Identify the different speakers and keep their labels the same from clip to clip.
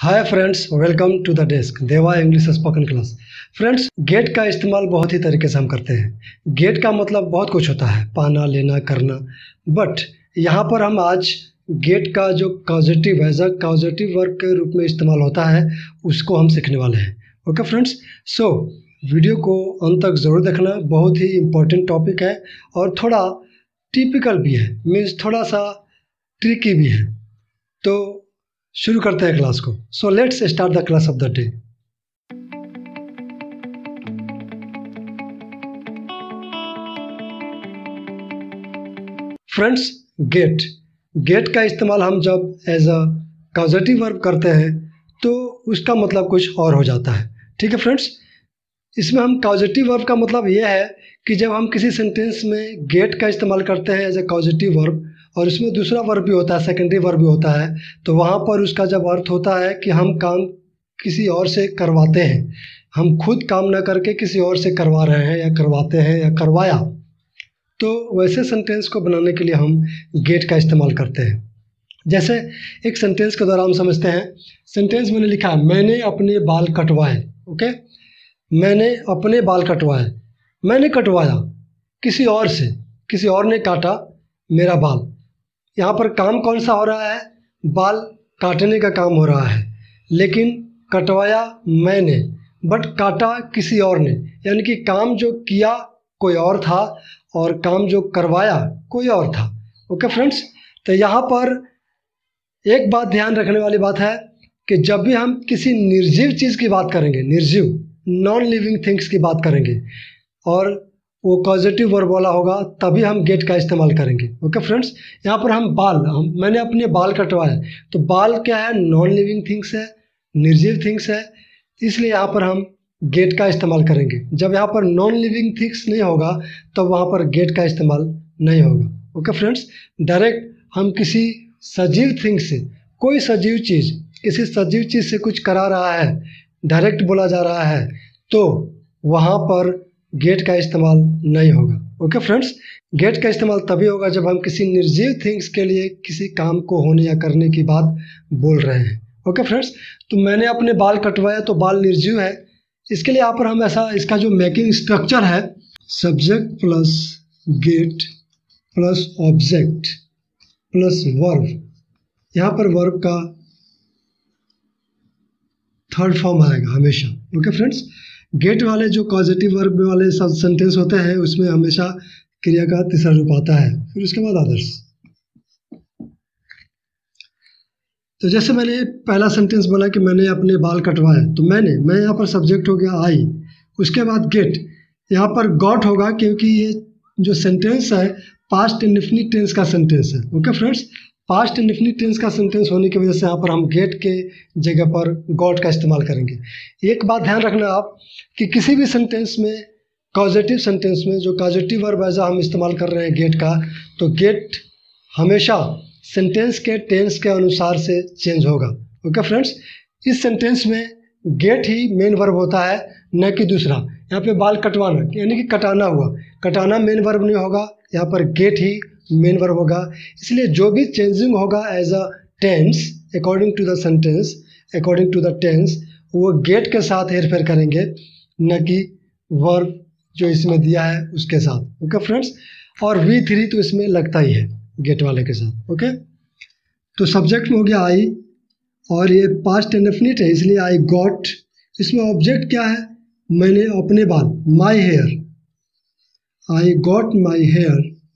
Speaker 1: Hi friends, welcome to the desk Deva English spoken class. Friends, get का इस्तेमाल बहुत ही तरीके से हम करते हैं। गेट का मतलब बहुत कुछ होता है, पाना, लेना, करना। बट यहाँ पर हम आज गेट का जो कॉजेटिव है, कॉजेटिव वर्ब के रूप में इस्तेमाल होता है, उसको हम सीखने वाले हैं। ओके फ्रेंड्स, सो वीडियो को अंत तक ज़रूर देखना। बहुत ही इम्पोर्टेंट टॉपिक है और थोड़ा टिपिकल भी है, मीन्स थोड़ा सा ट्रिकी भी है। तो शुरू करते हैं क्लास को। So let's start the class of the day. Friends, get का इस्तेमाल हम जब एज अ कॉजेटिव वर्ब करते हैं तो उसका मतलब कुछ और हो जाता है। ठीक है फ्रेंड्स, इसमें हम कॉजेटिव वर्ब का मतलब ये है कि जब हम किसी सेंटेंस में गेट का इस्तेमाल करते हैं एज ए कॉजेटिव वर्ब और उसमें दूसरा वर्ब भी होता है, सेकेंडरी वर्ब भी होता है, तो वहाँ पर उसका जब अर्थ होता है कि हम काम किसी और से करवाते हैं, हम खुद काम ना करके किसी और से करवा रहे हैं या करवाते हैं या करवाया, तो वैसे सेंटेंस को बनाने के लिए हम गेट का इस्तेमाल करते हैं। जैसे एक सेंटेंस के द्वारा हम समझते हैं। सेंटेंस मैंने लिखा है, मैंने अपने बाल कटवाए। ओके, मैंने अपने बाल कटवाए, मैंने कटवाया किसी और से, किसी और ने काटा मेरा बाल। यहाँ पर काम कौन सा हो रहा है? बाल काटने का काम हो रहा है, लेकिन कटवाया मैंने, बट काटा किसी और ने, यानी कि काम जो किया कोई और था और काम जो करवाया कोई और था। ओके फ्रेंड्स, तो यहाँ पर एक बात ध्यान रखने वाली बात है कि जब भी हम किसी निर्जीव चीज़ की बात करेंगे, निर्जीव नॉन लिविंग थिंग्स की बात करेंगे और वो पॉजिटिव वर्ब वाला होगा, तभी हम गेट का इस्तेमाल करेंगे। ओके फ्रेंड्स, यहाँ पर हम मैंने अपने बाल कटवाए, तो बाल क्या है? नॉन लिविंग थिंग्स है, निर्जीव थिंग्स है, इसलिए यहाँ पर हम गेट का इस्तेमाल करेंगे। जब यहाँ पर नॉन लिविंग थिंग्स नहीं होगा तब वहाँ पर गेट का इस्तेमाल नहीं होगा। ओके फ्रेंड्स, डायरेक्ट हम किसी सजीव थिंग से, कोई सजीव चीज़ किसी सजीव चीज़ से कुछ करा रहा है, डायरेक्ट बोला जा रहा है, तो वहाँ पर गेट का इस्तेमाल नहीं होगा। ओके फ्रेंड्स, गेट का इस्तेमाल तभी होगा जब हम किसी निर्जीव थिंग्स के लिए किसी काम को होने या करने की बात बोल रहे हैं। ओके फ्रेंड्स, तो मैंने अपने बाल कटवाया, तो बाल निर्जीव है, इसके लिए यहाँ पर हम ऐसा, इसका जो मेकिंग स्ट्रक्चर है, subject plus get plus object plus verb, यहाँ पर वर्ब का थर्ड फॉर्म आएगा हमेशा। ओके फ्रेंड्स, गेट वाले जो पॉजिटिव वर्ब वाले सब सेंटेंस होते हैं उसमें हमेशा क्रिया का तीसरा रूप आता है, फिर उसके बाद अदर्स। तो जैसे मैंने पहला सेंटेंस बोला कि मैंने अपने बाल कटवाए, तो मैं यहाँ पर सब्जेक्ट हो गया आई, उसके बाद गेट, यहाँ पर गॉट होगा क्योंकि ये जो सेंटेंस है पास्ट इंडेफिनिट टेंस का सेंटेंस है। Okay friends, past indefinite tense का सेंटेंस होने की वजह से यहाँ पर हम गेट के जगह पर गॉट का इस्तेमाल करेंगे। एक बात ध्यान रखना आप कि किसी भी सेंटेंस में, कॉजेटिव सेंटेंस में जो कॉजेटिव वर्ब एज हम इस्तेमाल कर रहे हैं गेट का, तो गेट हमेशा सेंटेंस के टेंस के अनुसार से चेंज होगा। ओके फ्रेंड्स, इस सेंटेंस में गेट ही मेन वर्ब होता है, न कि दूसरा। यहाँ पे बाल कटवाना यानी कि कटाना हुआ, कटाना मेन वर्ब नहीं होगा, यहाँ पर गेट ही मेन वर्ब होगा। इसलिए जो भी चेंजिंग होगा as a tense according to the sentence, according to the tense, वो गेट के साथ हेरफेर करेंगे, न कि वर्ब जो इसमें दिया है उसके साथ। ओके फ्रेंड्स, और V3 तो इसमें लगता ही है गेट वाले के साथ। ओके, तो सब्जेक्ट में हो गया आई और ये पास्ट इंडेफिनिट है, इसलिए आई गॉट। इसमें ऑब्जेक्ट क्या है? मैंने अपने बाल, my hair, I got my hair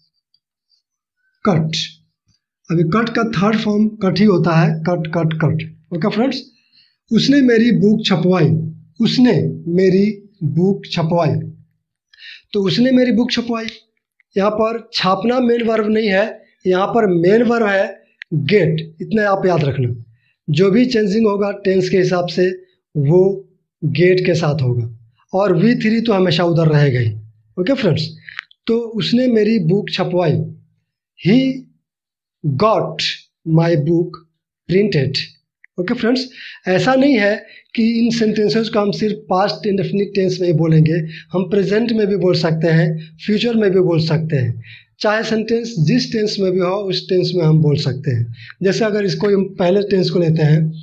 Speaker 1: cut. अभी कट का थर्ड फॉर्म कट ही होता है, cut cut cut. Okay friends, उसने मेरी बुक छपवाई, उसने मेरी बुक छपवाई, तो उसने मेरी बुक छपवाई, यहाँ पर छापना मेन वर्ब नहीं है, यहाँ पर मेन वर्ब है गेट। इतना आप याद रखना, जो भी चेंजिंग होगा टेंस के हिसाब से वो गेट के साथ होगा, और V3 तो हमेशा उधर रहेगा ही। ओके फ्रेंड्स, तो उसने मेरी बुक छपवाई, he got my book printed. Okay friends, ऐसा नहीं है कि इन सेंटेंसेस को हम सिर्फ पास्ट इंडेफिनिट टेंस में ही बोलेंगे, हम प्रेजेंट में भी बोल सकते हैं, फ्यूचर में भी बोल सकते हैं। चाहे सेंटेंस जिस टेंस में भी हो उस टेंस में हम बोल सकते हैं। जैसे अगर इसको हम पहले टेंस को लेते हैं,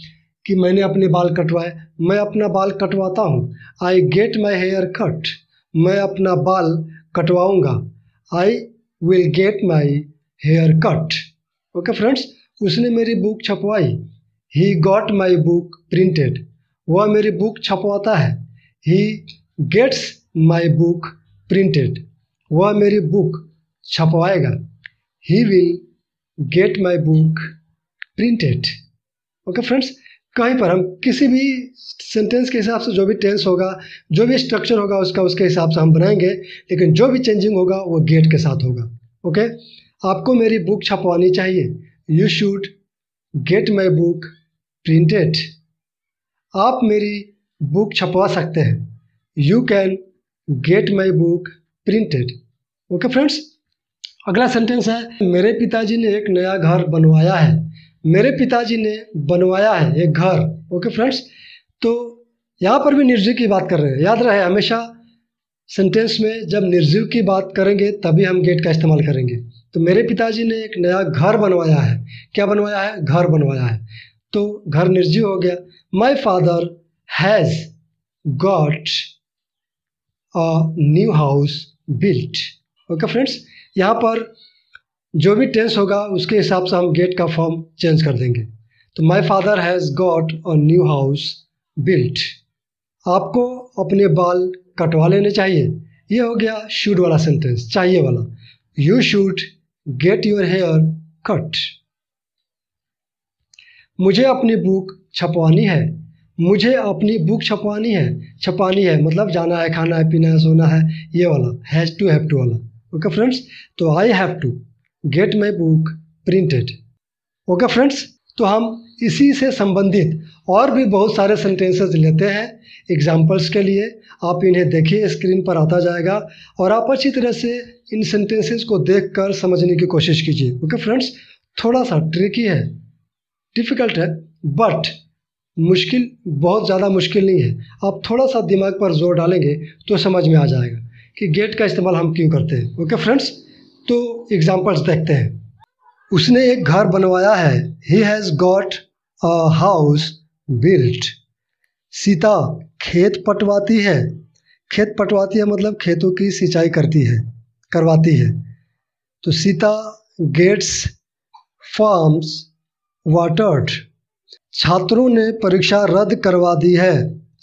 Speaker 1: कि मैंने अपने बाल कटवाए, मैं अपना बाल कटवाता हूँ। I get my hair cut, मैं अपना बाल कटवाऊँगा। I will get my hair cut. Okay friends, उसने मेरी बुक छपवाई। He got my book printed, वह मेरी बुक छपवाता है। He gets my book printed, वह मेरी बुक छपवाएगा। He will get my book printed. Okay friends, कहीं पर हम किसी भी सेंटेंस के हिसाब से जो भी टेंस होगा, जो भी स्ट्रक्चर होगा उसके हिसाब से हम बनाएंगे, लेकिन जो भी चेंजिंग होगा वो गेट के साथ होगा। ओके, आपको मेरी बुक छपवानी चाहिए। You should get my book printed, आप मेरी बुक छपवा सकते हैं। You can get my book printed. Okay friends, अगला सेंटेंस है, मेरे पिताजी ने एक नया घर बनवाया है। मेरे पिताजी ने बनवाया है एक घर। ओके फ्रेंड्स, तो यहाँ पर भी निर्जीव की बात कर रहे हैं। याद रहे, हमेशा सेंटेंस में जब निर्जीव की बात करेंगे तभी हम गेट का इस्तेमाल करेंगे। तो मेरे पिताजी ने एक नया घर बनवाया है। क्या बनवाया है? घर बनवाया है। तो घर निर्जीव हो गया। My father has got a new house built. Okay friends, यहाँ पर जो भी टेंस होगा उसके हिसाब से हम गेट का फॉर्म चेंज कर देंगे। तो my father has got a new house built, आपको अपने बाल कटवा लेने चाहिए। ये हो गया शुड वाला सेंटेंस, चाहिए वाला। You should get your hair cut, मुझे अपनी बुक छपवानी है। मुझे अपनी बुक छपवानी है। छपानी है मतलब जाना है, खाना है, पीना है, सोना है, ये वाला हैज़ टू हैव टू वाला। ओके फ्रेंड्स, तो I have to get my book printed. Okay friends, तो हम इसी से संबंधित और भी बहुत सारे सेंटेंसेस लेते हैं एग्जाम्पल्स के लिए। आप इन्हें देखिए, स्क्रीन पर आता जाएगा और आप अच्छी तरह से इन सेंटेंसेस को देखकर समझने की कोशिश कीजिए। ओके फ्रेंड्स, थोड़ा सा ट्रिकी है, डिफ़िकल्ट है, बट मुश्किल, बहुत ज़्यादा मुश्किल नहीं है। आप थोड़ा सा दिमाग पर जोर डालेंगे तो समझ में आ जाएगा कि गेट का इस्तेमाल हम क्यों करते हैं। ओके फ्रेंड्स, तो एग्जाम्पल्स देखते हैं। उसने एक घर बनवाया है। He has got a house built. Sita खेत पटवाती है। खेत पटवाती है मतलब खेतों की सिंचाई करवाती है। तो सीता गेट्स फार्म्स वाटर्ड। छात्रों ने परीक्षा रद्द करवा दी है।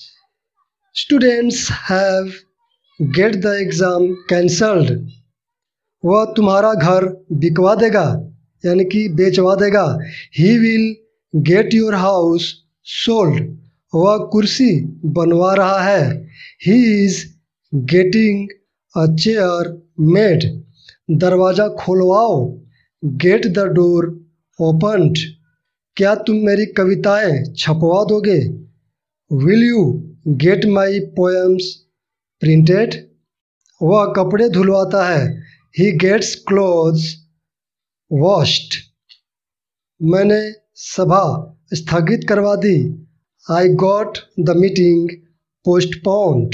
Speaker 1: Students have get the exam cancelled. वह तुम्हारा घर बिकवा देगा यानी कि बेचवा देगा। He will get your house sold. वह कुर्सी बनवा रहा है। He is getting a chair made. दरवाज़ा खोलवाओ। Get the door opened. क्या तुम मेरी कविताएं छपवा दोगे? Will you get my poems printed. वह कपड़े धुलवाता है। He gets clothes washed. मैंने सभा स्थगित करवा दी। I got the meeting postponed.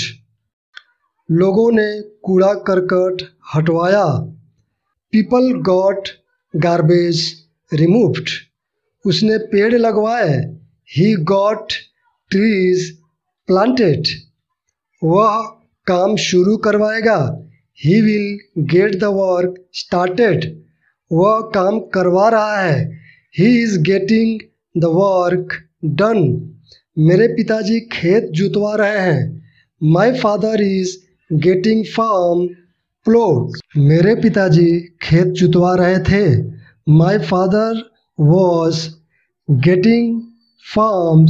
Speaker 1: लोगों ने कूड़ा करकट हटवाया। People got garbage removed. उसने पेड़ लगवाए। He got trees planted. वह काम शुरू करवाएगा। He will get the work started. वह काम करवा रहा है। He is getting the work done. मेरे पिताजी खेत जुतवा रहे हैं। My father is getting farm ploughed. मेरे पिताजी खेत जुतवा रहे थे। My father was getting farms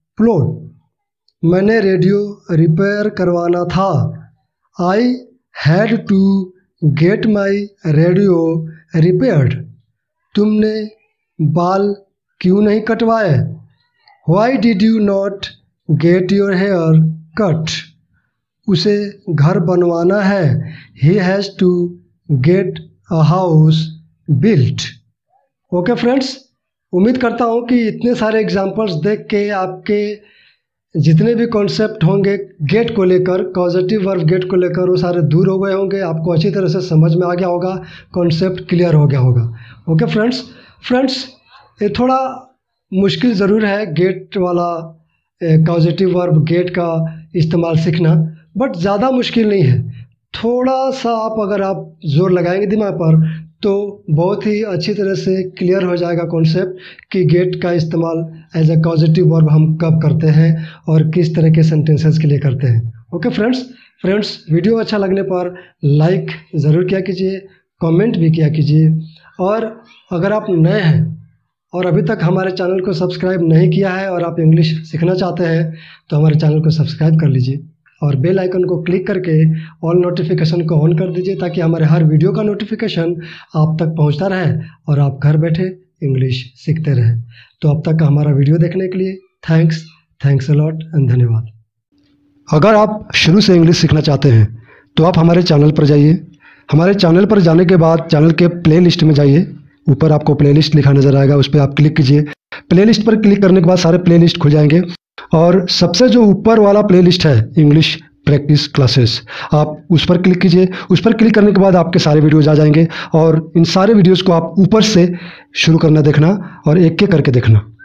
Speaker 1: ploughed. मैंने रेडियो रिपेयर करवाना था। I had to get my radio repaired. तुमने बाल क्यों नहीं कटवाए? Why did you not get your hair cut. उसे घर बनवाना है। He has to get a house built. Okay friends, उम्मीद करता हूँ कि इतने सारे एग्जाम्पल्स देख के आपके जितने भी कॉन्सेप्ट होंगे गेट को लेकर, कॉजेटिव वर्ब गेट को लेकर, वो सारे दूर हो गए होंगे। आपको अच्छी तरह से समझ में आ गया होगा, कॉन्सेप्ट क्लियर हो गया होगा। ओके फ्रेंड्स, ये थोड़ा मुश्किल ज़रूर है गेट वाला कॉजेटिव वर्ब गेट का इस्तेमाल सीखना, बट ज़्यादा मुश्किल नहीं है। थोड़ा सा अगर आप जोर लगाएंगे दिमाग पर तो बहुत ही अच्छी तरह से क्लियर हो जाएगा कॉन्सेप्ट कि गेट का इस्तेमाल एज अ कॉजेटिव वर्ब हम कब करते हैं और किस तरह के सेंटेंसेस के लिए करते हैं। ओके फ्रेंड्स, वीडियो अच्छा लगने पर लाइक ज़रूर किया कीजिए, कमेंट भी किया कीजिए, और अगर आप नए हैं और अभी तक हमारे चैनल को सब्सक्राइब नहीं किया है और आप इंग्लिश सीखना चाहते हैं तो हमारे चैनल को सब्सक्राइब कर लीजिए और बेल आइकन को क्लिक करके ऑल नोटिफिकेशन को ऑन कर दीजिए ताकि हमारे हर वीडियो का नोटिफिकेशन आप तक पहुंचता रहे और आप घर बैठे इंग्लिश सीखते रहें। तो अब तक का हमारा वीडियो देखने के लिए थैंक्स अ लॉट एंड धन्यवाद। अगर आप शुरू से इंग्लिश सीखना चाहते हैं तो आप हमारे चैनल पर जाइए। हमारे चैनल पर जाने के बाद चैनल के प्ले लिस्ट में जाइए, ऊपर आपको प्लेलिस्ट लिखा नज़र आएगा, उस पर आप क्लिक कीजिए। प्लेलिस्ट पर क्लिक करने के बाद सारे प्लेलिस्ट खुल जाएंगे और सबसे जो ऊपर वाला प्लेलिस्ट है इंग्लिश प्रैक्टिस क्लासेस, आप उस पर क्लिक कीजिए। उस पर क्लिक करने के बाद आपके सारे वीडियोज़ आ जाएंगे और इन सारे वीडियोज़ को आप ऊपर से शुरू करना देखना और एक एक करके देखना।